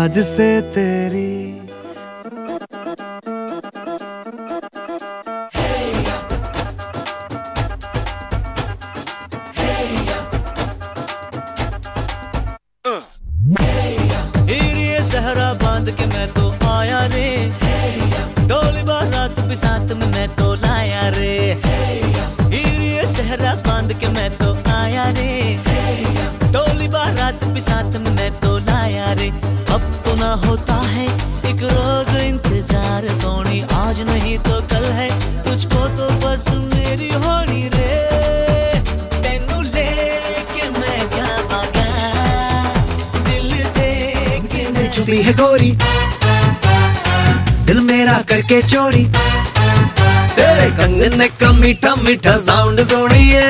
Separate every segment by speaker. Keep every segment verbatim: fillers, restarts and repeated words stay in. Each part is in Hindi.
Speaker 1: आज से तेरी
Speaker 2: सहरा बांध के मैं तो आया रे, डोली बारात भी साथ में मैं तो लाया रे। हीरे सहरा बांध के मैं तो आया रे, डोली बारात भी साथ में मैं तो लाया रे। अब तो ना होता है एक रोज इंतजार सोनी, आज नहीं तो कल है तुझको तो बस मेरी होनी रे। तेनू लेके मैं जावांगा, दिल दे के
Speaker 3: छुपी है गोरी, दिल मेरा करके चोरी, तेरे कंगने का मीठा मीठा साउंड सोनिए,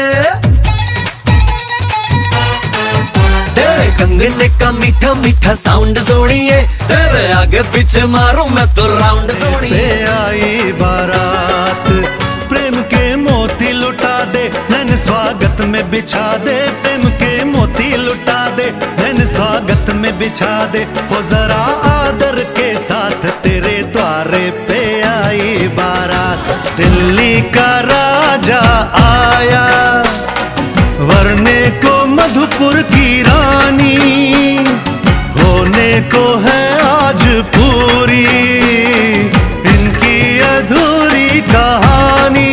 Speaker 3: तेरे कंगने का मीठा मीठा साउंड सोनिए, तेरे आगे पीछे मारूं मैं तो राउंड सोनिए।
Speaker 4: आई बारात प्रेम के मोती लुटा दे, नैन स्वागत में बिछा दे, प्रेम के मोती लुटा दे, नैन स्वागत में बिछा दे। हो जरा आदर के साथ तेरे द्वारे पे आई बारात, दिल्ली का राजा आया, वरने को मधुपुर की रानी, होने को है आज पूरी इनकी अधूरी कहानी।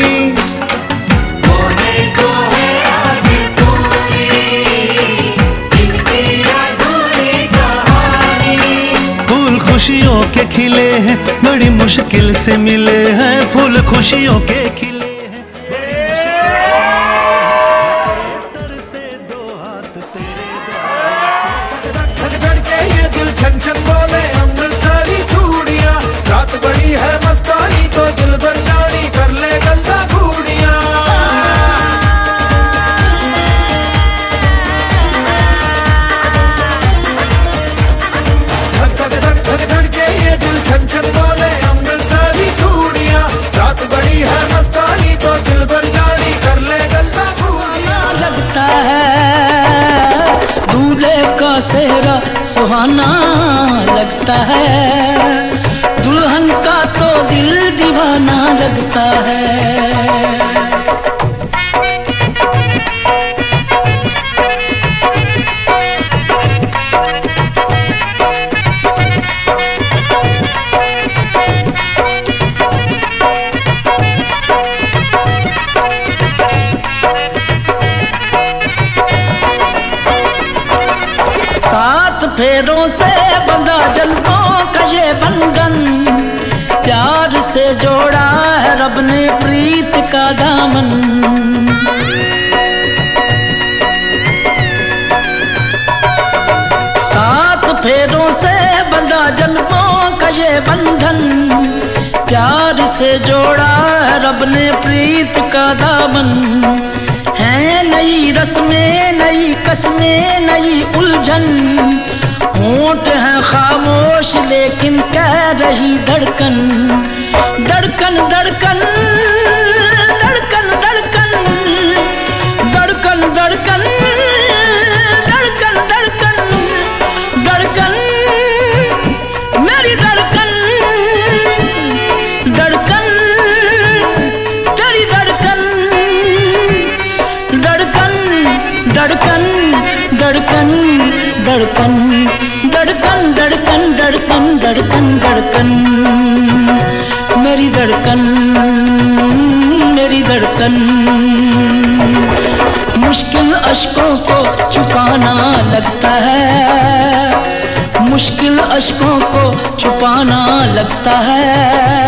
Speaker 5: होने को है आज पूरी इनकी अधूरी कहानी।
Speaker 4: फूल खुशियों के खिले हैं, बड़ी मुश्किल से मिले हैं, फूल खुशियों के खिले हैं, बड़ी मुश्किल से तरसे दो हाथ तेरे
Speaker 3: धक धक के ये दिल छन छन बोले अमृतसरी चूड़ियां, रात बड़ी है मस्तानी तो दिल भर जानी कर ले गल्ला घूड़ियां। धक धक धक धक धक के ये दिल छन छन बोले अमृतसरी चूड़ियां, रात बड़ी है मस्तानी तो दिल भर जानी कर ले गल्ला घूड़ियां।
Speaker 2: लगता है दूल्हे का सेहरा सुहाना, लगता है दुल्हन का तो दिल दीवाना लगता है। सात फेरों से बंधा जन्मों का ये बंधन, प्यार से जोड़ा है रब ने प्रीत का दामन। सात फेरों से बंधा जन्मों का ये बंधन, प्यार से जोड़ा है रब ने प्रीत का दामन। है नई रस्में नई कस्में नई उलझन, होंठ है खामोश लेकिन कह रही धड़कन, धड़कन धड़कन धड़कन धड़कन धड़कन धड़कन धड़कन धड़कन धड़कन मेरी धड़कन, धड़कन तेरी धड़कन, धड़कन धड़कन धड़कन धड़कन धड़कन धड़कन धड़कन धड़कन धड़कन मेरी धड़कन मेरी धड़कन। मुश्किल अश्कों को छुपाना लगता है, मुश्किल अश्कों को छुपाना लगता है,